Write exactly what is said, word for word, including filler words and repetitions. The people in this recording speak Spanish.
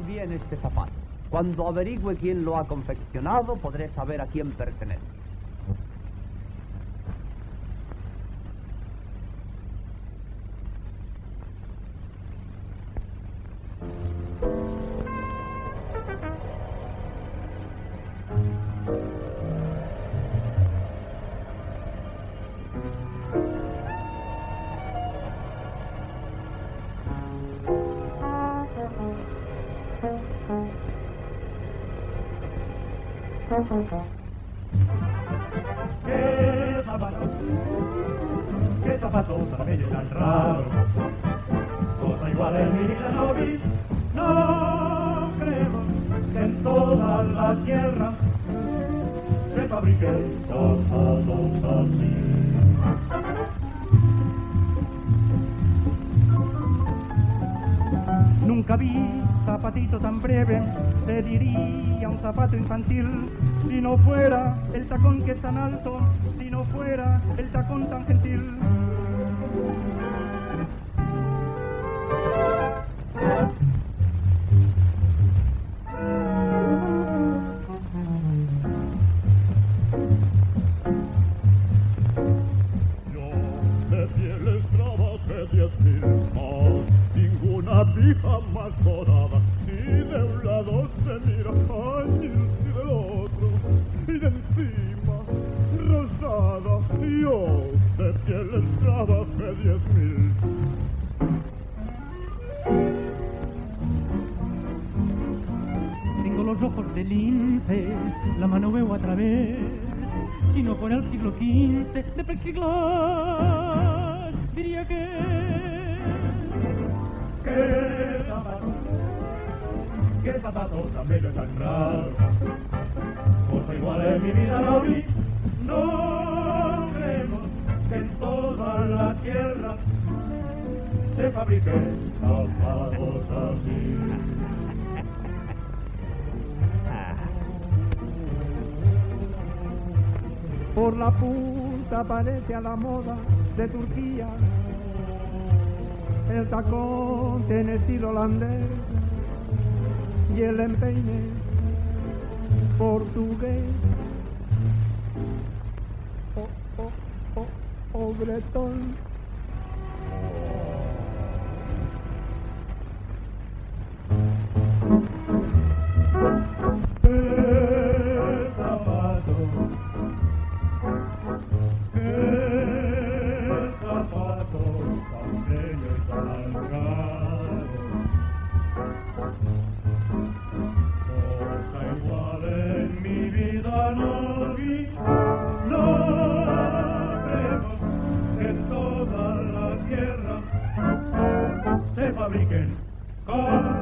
bien este zapato. Cuando averigüe quién lo ha confeccionado, podré saber a quién pertenece. ¡Qué zapato! ¡Qué zapato tan bello y tan raro! Cosa igual en mi vida no vi. No creo que en toda la tierra se fabriquen zapatos así. Nunca vi zapatito tan breve, se diría un zapato infantil, si no fuera el tacón que es tan alto, si no fuera el tacón tan gentil. Yo de pieles trabajé diez mil más, ninguna vieja más dorada, y de un lado se mira añil y del otro, y de encima rosada. Yo de pieles trabajé diez mil. Tengo los ojos de lince, la mano veo a través, si no fuera el siglo quince de plexiglas, diría que... ¡Qué zapato! ¡Qué zapato tan bello y tan raro! Cosa igual en mi vida no vi. No creemos que en toda la tierra se fabriquen zapatos así. Por la punta parece a la moda de Turquía, el tacón tiene estilo holandés y el empeine portugués o, o, o, o bretón. ¡Qué zapato! ¡Qué zapato tan bello y tan caro! Cosa igual en mi vida no vi. No creo que en toda la tierra se fabriquen con